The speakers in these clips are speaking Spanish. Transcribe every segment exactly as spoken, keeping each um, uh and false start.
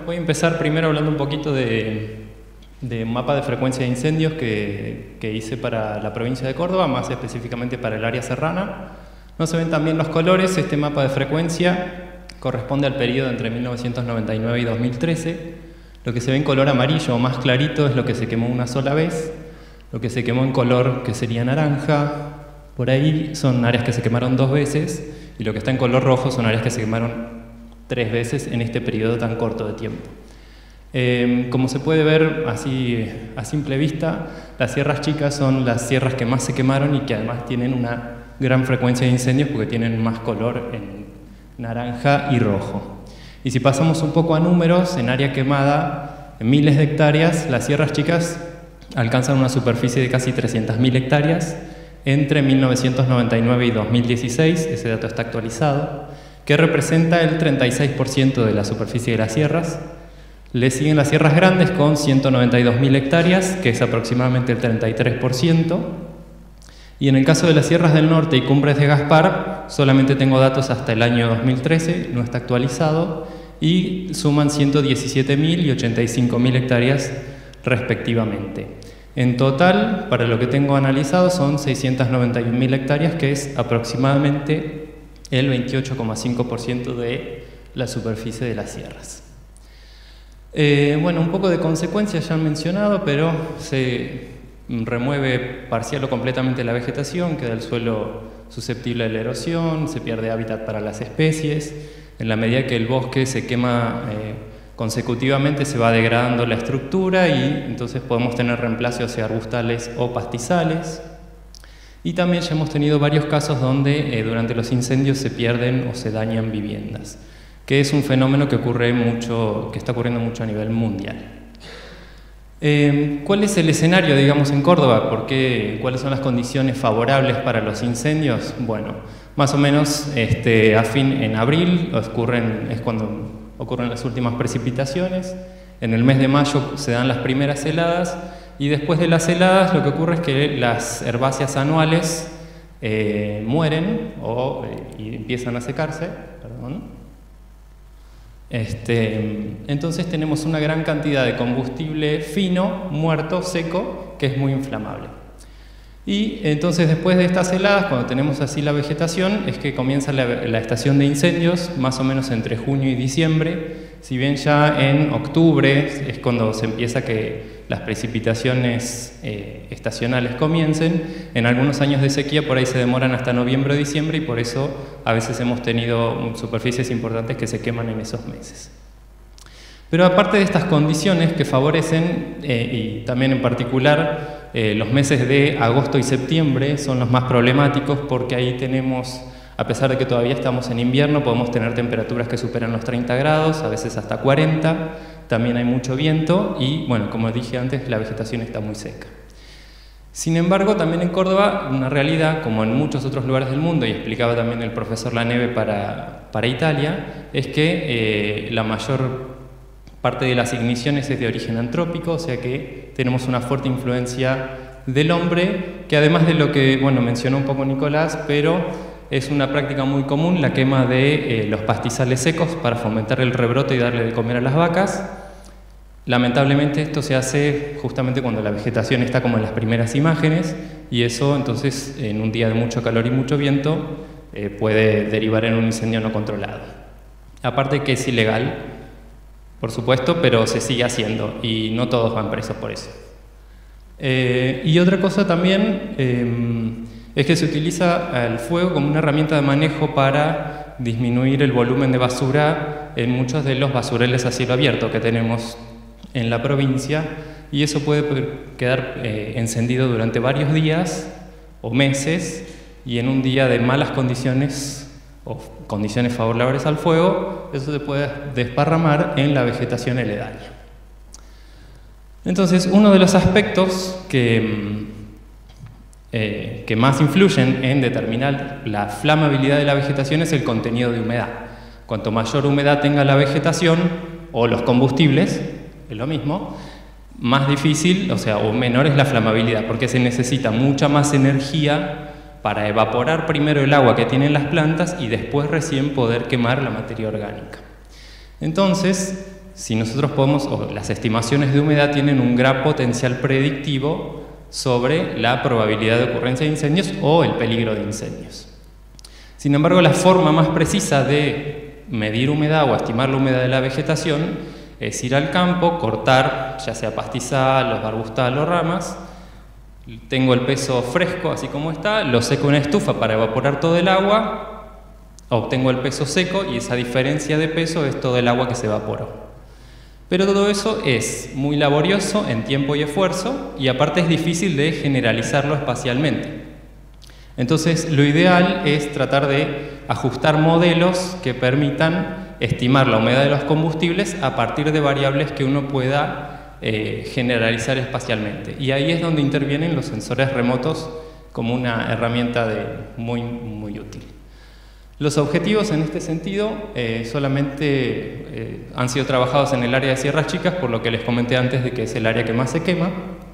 voy a empezar primero hablando un poquito de, de un mapa de frecuencia de incendios que, que hice para la provincia de Córdoba, más específicamente para el área serrana. No se ven también los colores. Este mapa de frecuencia corresponde al periodo entre mil novecientos noventa y nueve y dos mil trece. Lo que se ve en color amarillo o más clarito es lo que se quemó una sola vez. Lo que se quemó en color que sería naranja, por ahí son áreas que se quemaron dos veces, y lo que está en color rojo son áreas que se quemaron tres veces en este periodo tan corto de tiempo. Eh, como se puede ver así a simple vista, las sierras chicas son las sierras que más se quemaron y que además tienen una gran frecuencia de incendios porque tienen más color en naranja y rojo. Y si pasamos un poco a números, en área quemada, en miles de hectáreas, las sierras chicas alcanzan una superficie de casi trescientas mil hectáreas entre mil novecientos noventa y nueve y dos mil dieciséis, ese dato está actualizado, que representa el treinta y seis por ciento de la superficie de las sierras. Le siguen las sierras grandes con ciento noventa y dos mil hectáreas, que es aproximadamente el treinta y tres por ciento. Y en el caso de las sierras del norte y cumbres de Gaspar, solamente tengo datos hasta el año dos mil trece, no está actualizado, y suman ciento diecisiete mil y ochenta y cinco mil hectáreas respectivamente. En total, para lo que tengo analizado, son seiscientas noventa y un mil hectáreas, que es aproximadamente el veintiocho coma cinco por ciento de la superficie de las sierras. Eh, bueno, un poco de consecuencias ya han mencionado, pero se remueve parcial o completamente la vegetación, queda el suelo susceptible a la erosión, se pierde hábitat para las especies. En la medida que el bosque se quema eh, consecutivamente, se va degradando la estructura y entonces podemos tener reemplazo hacia arbustales o pastizales. Y también ya hemos tenido varios casos donde eh, durante los incendios se pierden o se dañan viviendas, que es un fenómeno que, ocurre mucho, que está ocurriendo mucho a nivel mundial. Eh, ¿Cuál es el escenario, digamos, en Córdoba? ¿Por qué, ¿Cuáles son las condiciones favorables para los incendios? Bueno, más o menos este, a fin en abril ocurren, es cuando ocurren las últimas precipitaciones. En el mes de mayo se dan las primeras heladas. Y después de las heladas lo que ocurre es que las herbáceas anuales eh, mueren o, eh, y empiezan a secarse. Perdón. Este, entonces tenemos una gran cantidad de combustible fino, muerto, seco, que es muy inflamable. Y entonces después de estas heladas, cuando tenemos así la vegetación, es que comienza la, la estación de incendios, más o menos entre junio y diciembre. Si bien ya en octubre es cuando se empieza que las precipitaciones eh, estacionales comiencen, en algunos años de sequía por ahí se demoran hasta noviembre o diciembre y por eso a veces hemos tenido superficies importantes que se queman en esos meses. Pero aparte de estas condiciones que favorecen, eh, y también en particular eh, los meses de agosto y septiembre son los más problemáticos porque ahí tenemos, a pesar de que todavía estamos en invierno, podemos tener temperaturas que superan los treinta grados, a veces hasta cuarenta, también hay mucho viento y, bueno, como dije antes, la vegetación está muy seca. Sin embargo, también en Córdoba, una realidad, como en muchos otros lugares del mundo, y explicaba también el profesor Laneve para, para Italia, es que eh, la mayor parte de las igniciones es de origen antrópico, o sea que tenemos una fuerte influencia del hombre, que además de lo que, bueno, mencionó un poco Nicolás, pero es una práctica muy común la quema de eh, los pastizales secos para fomentar el rebrote y darle de comer a las vacas. Lamentablemente esto se hace justamente cuando la vegetación está como en las primeras imágenes y eso entonces en un día de mucho calor y mucho viento eh, puede derivar en un incendio no controlado. Aparte que es ilegal, por supuesto, pero se sigue haciendo y no todos van presos por eso. Eh, y otra cosa también eh, es que se utiliza el fuego como una herramienta de manejo para disminuir el volumen de basura en muchos de los basureles a cielo abierto que tenemos en la provincia y eso puede quedar eh, encendido durante varios días o meses y en un día de malas condiciones o condiciones favorables al fuego, eso se puede desparramar en la vegetación aledaña. Entonces, uno de los aspectos que, eh, que más influyen en determinar la flamabilidad de la vegetación es el contenido de humedad. Cuanto mayor humedad tenga la vegetación o los combustibles, es lo mismo, más difícil, o sea, o menor es la flamabilidad, porque se necesita mucha más energía para evaporar primero el agua que tienen las plantas y después recién poder quemar la materia orgánica. Entonces, si nosotros podemos, o las estimaciones de humedad tienen un gran potencial predictivo sobre la probabilidad de ocurrencia de incendios o el peligro de incendios. Sin embargo, la forma más precisa de medir humedad o estimar la humedad de la vegetación es ir al campo, cortar, ya sea pastizal, o arbustal o ramas. Tengo el peso fresco, así como está, lo seco en una estufa para evaporar todo el agua, obtengo el peso seco y esa diferencia de peso es todo el agua que se evaporó. Pero todo eso es muy laborioso en tiempo y esfuerzo y aparte es difícil de generalizarlo espacialmente. Entonces, lo ideal es tratar de ajustar modelos que permitan estimar la humedad de los combustibles a partir de variables que uno pueda eh, generalizar espacialmente. Y ahí es donde intervienen los sensores remotos como una herramienta de, muy, muy útil. Los objetivos en este sentido eh, solamente eh, han sido trabajados en el área de Sierras Chicas, por lo que les comenté antes de que es el área que más se quema.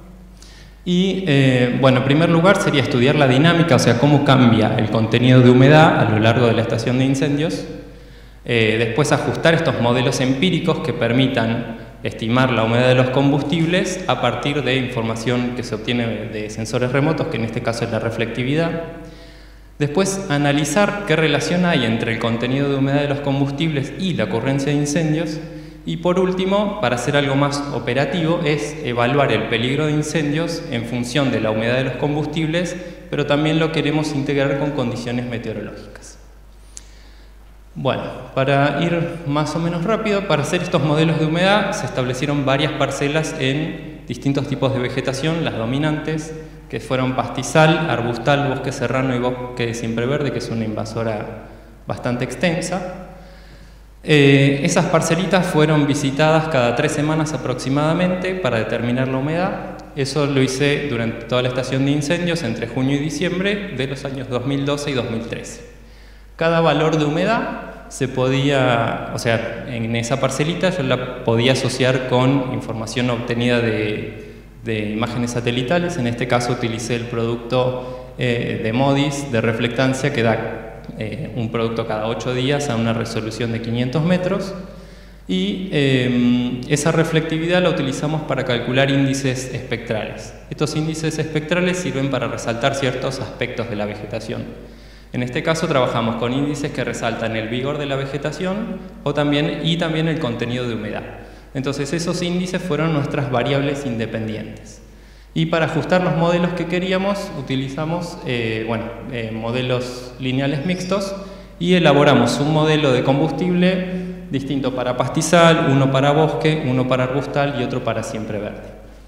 Y, eh, bueno, en primer lugar sería estudiar la dinámica, o sea, cómo cambia el contenido de humedad a lo largo de la estación de incendios. Eh, después ajustar estos modelos empíricos que permitan estimar la humedad de los combustibles a partir de información que se obtiene de sensores remotos, que en este caso es la reflectividad. Después, analizar qué relación hay entre el contenido de humedad de los combustibles y la ocurrencia de incendios. Y por último, para hacer algo más operativo, es evaluar el peligro de incendios en función de la humedad de los combustibles, pero también lo queremos integrar con condiciones meteorológicas. Bueno, para ir más o menos rápido, para hacer estos modelos de humedad se establecieron varias parcelas en distintos tipos de vegetación, las dominantes, que fueron pastizal, arbustal, bosque serrano y bosque de siempreverde, que es una invasora bastante extensa. Eh, esas parcelitas fueron visitadas cada tres semanas aproximadamente para determinar la humedad. Eso lo hice durante toda la estación de incendios entre junio y diciembre de los años dos mil doce y dos mil trece. Cada valor de humedad se podía, o sea, en esa parcelita yo la podía asociar con información obtenida de, de imágenes satelitales. En este caso utilicé el producto eh, de MODIS de reflectancia que da Eh, un producto cada ocho días a una resolución de quinientos metros y eh, esa reflectividad la utilizamos para calcular índices espectrales. Estos índices espectrales sirven para resaltar ciertos aspectos de la vegetación. En este caso trabajamos con índices que resaltan el vigor de la vegetación o también, y también el contenido de humedad. Entonces esos índices fueron nuestras variables independientes. Y para ajustar los modelos que queríamos, utilizamos eh, bueno, eh, modelos lineales mixtos y elaboramos un modelo de combustible distinto para pastizal, uno para bosque, uno para arbustal y otro para siempreverde.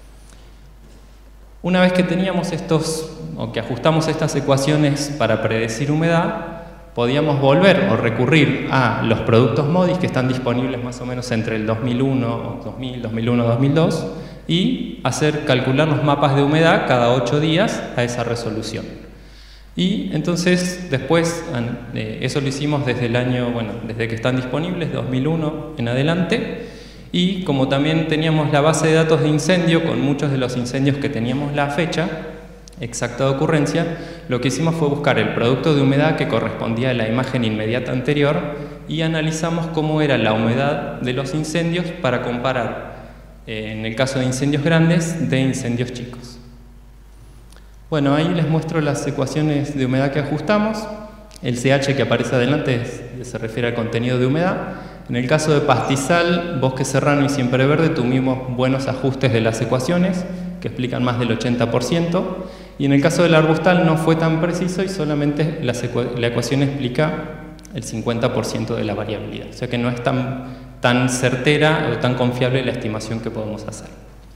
Una vez que teníamos estos, o que ajustamos estas ecuaciones para predecir humedad, podíamos volver o recurrir a los productos MODIS que están disponibles más o menos entre el dos mil uno, dos mil, dos mil uno, dos mil dos y hacer calcular los mapas de humedad cada ocho días a esa resolución. Y entonces después, eso lo hicimos desde el año, bueno, desde que están disponibles, dos mil uno en adelante, y como también teníamos la base de datos de incendio con muchos de los incendios que teníamos la fecha exacta de ocurrencia, lo que hicimos fue buscar el producto de humedad que correspondía a la imagen inmediata anterior y analizamos cómo era la humedad de los incendios para comparar, eh, en el caso de incendios grandes, de incendios chicos. Bueno, ahí les muestro las ecuaciones de humedad que ajustamos. El C H que aparece adelante es, se refiere al contenido de humedad. En el caso de pastizal, bosque serrano y siempreverde tuvimos buenos ajustes de las ecuaciones que explican más del ochenta por ciento, y en el caso del arbustal no fue tan preciso y solamente la, la ecuación explica el cincuenta por ciento de la variabilidad, o sea que no es tan, tan certera o tan confiable la estimación que podemos hacer.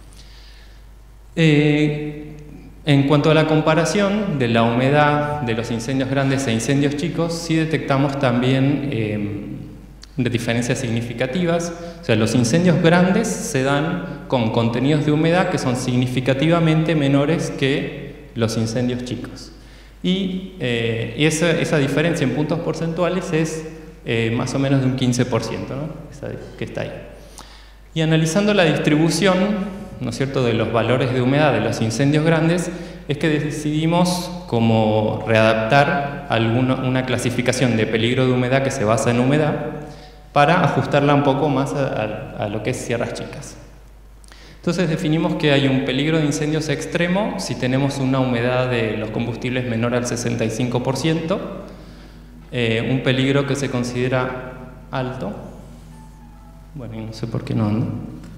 Eh, en cuanto a la comparación de la humedad de los incendios grandes e incendios chicos, sí detectamos también eh, de diferencias significativas. O sea, los incendios grandes se dan con contenidos de humedad que son significativamente menores que los incendios chicos. Y, eh, y esa, esa diferencia en puntos porcentuales es eh, más o menos de un quince por ciento, ¿no? Esa que está ahí. Y analizando la distribución, ¿no es cierto?, de los valores de humedad de los incendios grandes, es que decidimos como readaptar alguna, una clasificación de peligro de humedad que se basa en humedad. para ajustarla un poco más a, a, a lo que es sierras chicas. Entonces definimos que hay un peligro de incendios extremo si tenemos una humedad de los combustibles menor al sesenta y cinco por ciento, eh, un peligro que se considera alto, bueno, y no sé por qué no ando.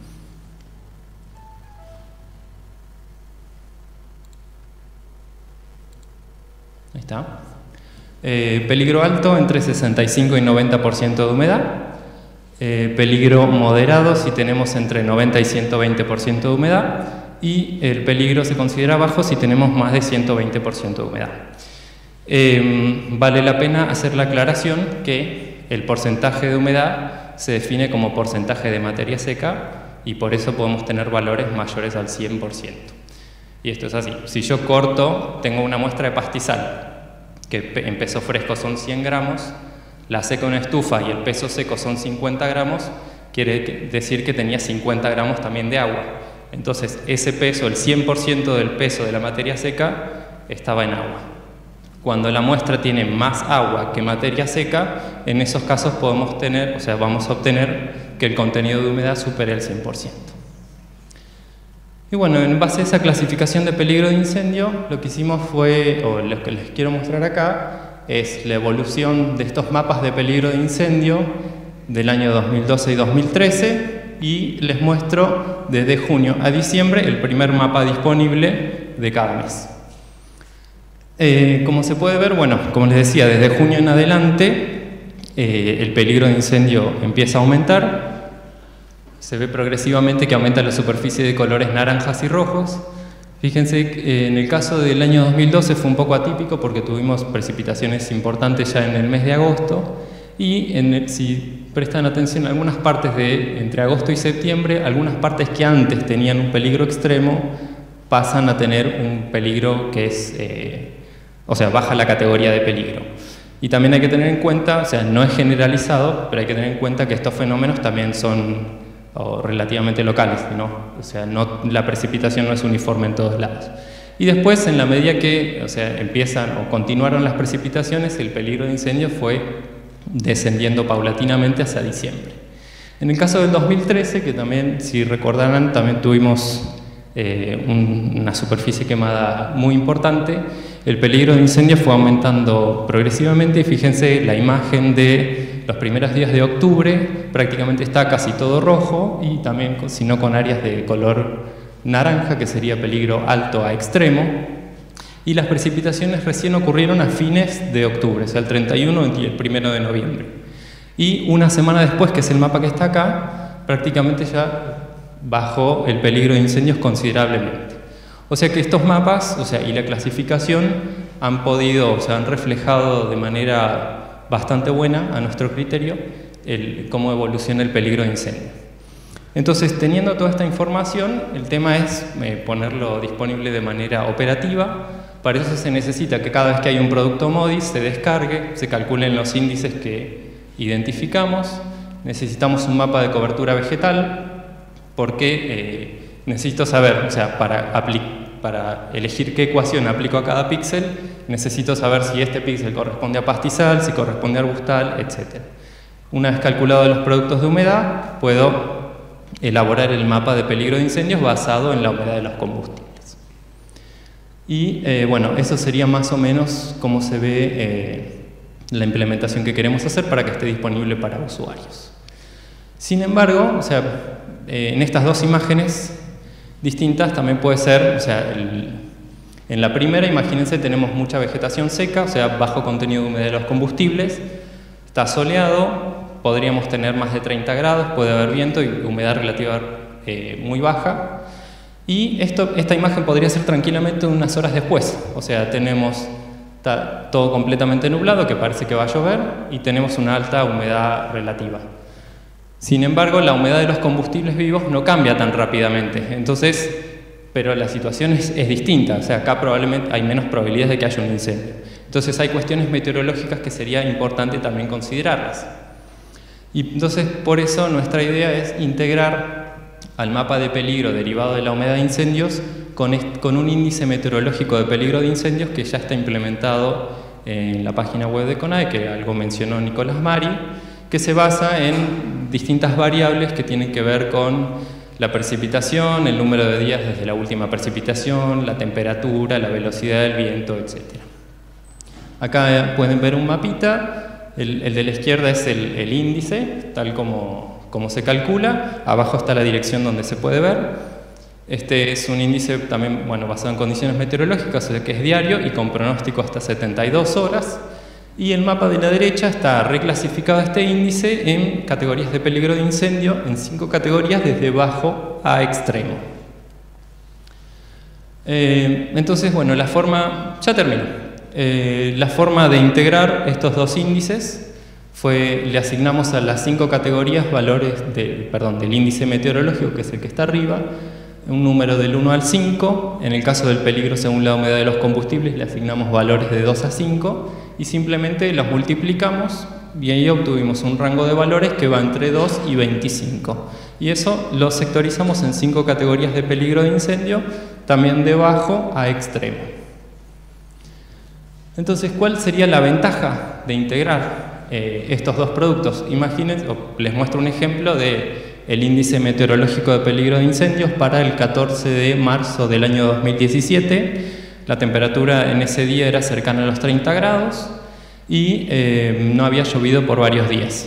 Ahí está. Eh, peligro alto entre sesenta y cinco y noventa por ciento de humedad. Eh, peligro moderado si tenemos entre noventa y ciento veinte por ciento de humedad, y el peligro se considera bajo si tenemos más de ciento veinte por ciento de humedad. Eh, vale la pena hacer la aclaración que el porcentaje de humedad se define como porcentaje de materia seca y por eso podemos tener valores mayores al cien por ciento. Y esto es así. Si yo corto, tengo una muestra de pastizal, que en peso fresco son cien gramos, la seco en estufa y el peso seco son cincuenta gramos, quiere decir que tenía cincuenta gramos también de agua. Entonces, ese peso, el cien por ciento del peso de la materia seca, estaba en agua. Cuando la muestra tiene más agua que materia seca, en esos casos podemos tener, o sea, vamos a obtener que el contenido de humedad supere el cien por ciento. Y bueno, en base a esa clasificación de peligro de incendio, lo que hicimos fue, o lo que les quiero mostrar acá, es la evolución de estos mapas de peligro de incendio del año dos mil doce y dos mil trece, y les muestro desde junio a diciembre el primer mapa disponible de cada mes. Eh, como se puede ver, bueno, como les decía, desde junio en adelante eh, el peligro de incendio empieza a aumentar. Se ve progresivamente que aumenta la superficie de colores naranjas y rojos. Fíjense que en el caso del año dos mil doce fue un poco atípico porque tuvimos precipitaciones importantes ya en el mes de agosto, y en el, si prestan atención, algunas partes de entre agosto y septiembre, algunas partes que antes tenían un peligro extremo pasan a tener un peligro que es, eh, o sea, baja la categoría de peligro. Y también hay que tener en cuenta, o sea, no es generalizado, pero hay que tener en cuenta que estos fenómenos también son o relativamente locales, ¿no? O sea, no, la precipitación no es uniforme en todos lados. Y después, en la medida que, o sea, empiezan o continuaron las precipitaciones, el peligro de incendio fue descendiendo paulatinamente hacia diciembre. En el caso del dos mil trece, que también, si recordarán, también tuvimos eh, un, una superficie quemada muy importante, el peligro de incendio fue aumentando progresivamente, y fíjense la imagen de los primeros días de octubre, prácticamente está casi todo rojo, y también, si no, con áreas de color naranja, que sería peligro alto a extremo, y las precipitaciones recién ocurrieron a fines de octubre, o sea, el treinta y uno y el primero de noviembre. Y una semana después, que es el mapa que está acá, prácticamente ya bajó el peligro de incendios considerablemente. O sea que estos mapas, o sea, y la clasificación han podido, o sea, han reflejado de manera bastante buena, a nuestro criterio, el, cómo evoluciona el peligro de incendio. Entonces, teniendo toda esta información, el tema es eh, ponerlo disponible de manera operativa. Para eso se necesita que cada vez que hay un producto MODIS se descargue, se calculen los índices que identificamos. Necesitamos un mapa de cobertura vegetal, porque eh, necesito saber, o sea, para aplicar para elegir qué ecuación aplico a cada píxel, necesito saber si este píxel corresponde a pastizal, si corresponde a arbustal, etcétera. Una vez calculado los productos de humedad, puedo elaborar el mapa de peligro de incendios basado en la humedad de los combustibles. Y eh, bueno, eso sería más o menos cómo se ve eh, la implementación que queremos hacer para que esté disponible para usuarios. Sin embargo, o sea, eh, en estas dos imágenes distintas también puede ser, o sea, el, en la primera, imagínense, tenemos mucha vegetación seca, o sea, bajo contenido de humedad de los combustibles, está soleado, podríamos tener más de treinta grados, puede haber viento y humedad relativa eh, muy baja, y esto, esta imagen podría ser tranquilamente unas horas después, o sea, tenemos está todo completamente nublado, que parece que va a llover, y tenemos una alta humedad relativa. Sin embargo, la humedad de los combustibles vivos no cambia tan rápidamente, entonces, pero la situación es, es distinta, o sea, acá probablemente hay menos probabilidades de que haya un incendio. Entonces hay cuestiones meteorológicas que sería importante también considerarlas. Y entonces, por eso, nuestra idea es integrar al mapa de peligro derivado de la humedad de incendios con, con un índice meteorológico de peligro de incendios que ya está implementado en la página web de CONAE, que algo mencionó Nicolás Mari, que se basa en distintas variables que tienen que ver con la precipitación, el número de días desde la última precipitación, la temperatura, la velocidad del viento, etcétera. Acá pueden ver un mapita, el, el de la izquierda es el, el índice, tal como, como se calcula, abajo está la dirección donde se puede ver. Este es un índice también, bueno, basado en condiciones meteorológicas, o sea que es diario y con pronóstico hasta setenta y dos horas. Y el mapa de la derecha está reclasificado este índice en categorías de peligro de incendio, en cinco categorías desde bajo a extremo. Eh, entonces, bueno, la forma, ya termino. Eh, la forma de integrar estos dos índices fue, le asignamos a las cinco categorías valores de, perdón, del índice meteorológico, que es el que está arriba, un número del uno al cinco, en el caso del peligro según la humedad de los combustibles le asignamos valores de dos a cinco y simplemente los multiplicamos y ahí obtuvimos un rango de valores que va entre dos y veinticinco. Y eso lo sectorizamos en cinco categorías de peligro de incendio, también de bajo a extremo. Entonces, ¿cuál sería la ventaja de integrar eh, estos dos productos? Imaginen, les muestro un ejemplo de el índice meteorológico de peligro de incendios para el catorce de marzo del año dos mil diecisiete. La temperatura en ese día era cercana a los treinta grados y eh, no había llovido por varios días.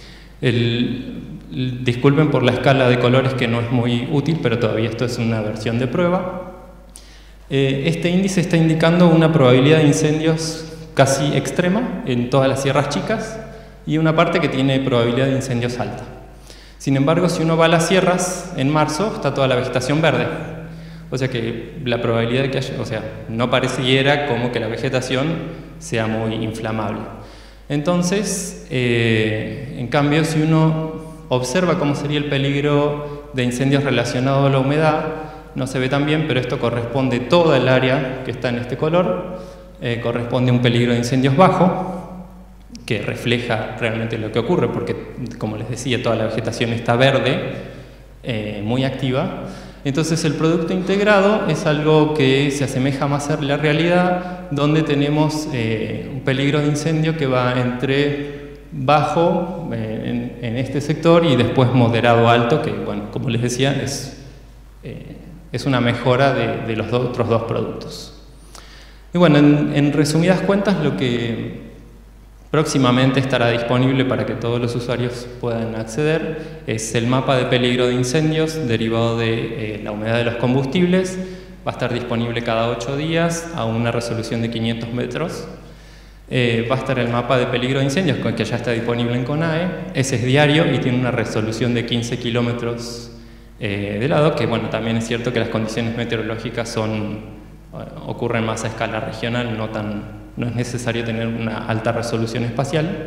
El, el, disculpen por la escala de colores que no es muy útil, pero todavía esto es una versión de prueba. Eh, este índice está indicando una probabilidad de incendios casi extrema en todas las sierras chicas y una parte que tiene probabilidad de incendios alta. Sin embargo, si uno va a las sierras, en marzo está toda la vegetación verde. O sea que la probabilidad de que haya, o sea, no pareciera como que la vegetación sea muy inflamable. Entonces, eh, en cambio, si uno observa cómo sería el peligro de incendios relacionado a la humedad, no se ve tan bien, pero esto corresponde, toda el área que está en este color, eh, corresponde a un peligro de incendios bajo, que refleja realmente lo que ocurre, porque, como les decía, toda la vegetación está verde, eh, muy activa. Entonces, el producto integrado es algo que se asemeja más a la realidad, donde tenemos eh, un peligro de incendio que va entre bajo eh, en, en este sector y después moderado alto, que, bueno, como les decía, es, eh, es una mejora de, de los do, otros dos productos. Y bueno, en, en resumidas cuentas, lo que próximamente estará disponible para que todos los usuarios puedan acceder es el mapa de peligro de incendios derivado de eh, la humedad de los combustibles. Va a estar disponible cada ocho días a una resolución de quinientos metros. Eh, va a estar el mapa de peligro de incendios que ya está disponible en CONAE. Ese es diario y tiene una resolución de quince kilómetros eh, de lado, que bueno, también es cierto que las condiciones meteorológicas son, bueno, ocurren más a escala regional, no tan... no es necesario tener una alta resolución espacial.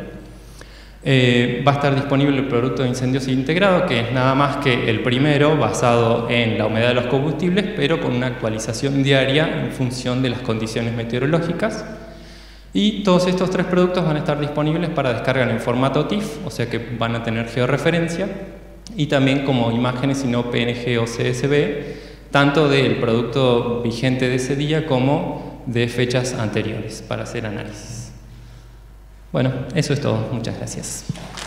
Eh, va a estar disponible el producto de incendios integrado, que es nada más que el primero, basado en la humedad de los combustibles, pero con una actualización diaria en función de las condiciones meteorológicas. Y todos estos tres productos van a estar disponibles para descarga en formato T I F, o sea que van a tener georreferencia, y también como imágenes, sino P N G o C S V, tanto del producto vigente de ese día como de fechas anteriores para hacer análisis. Bueno, eso es todo. Muchas gracias.